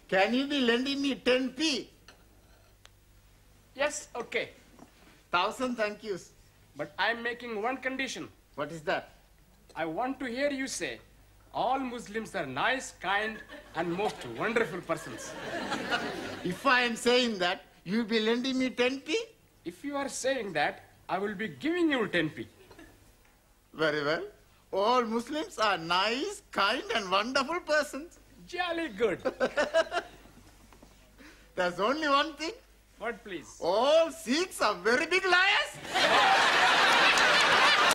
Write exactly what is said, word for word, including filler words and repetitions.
Can you be lending me ten p? Yes, okay. Thousand thank yous. But I'm making one condition. What is that? I want to hear you say, all Muslims are nice, kind, and most wonderful persons. If I am saying that, you'll be lending me ten p? If you are saying that, I will be giving you ten p. Very well. All Muslims are nice, kind, and wonderful persons. Jolly good. There's only one thing. What, please? All Sikhs are very big liars.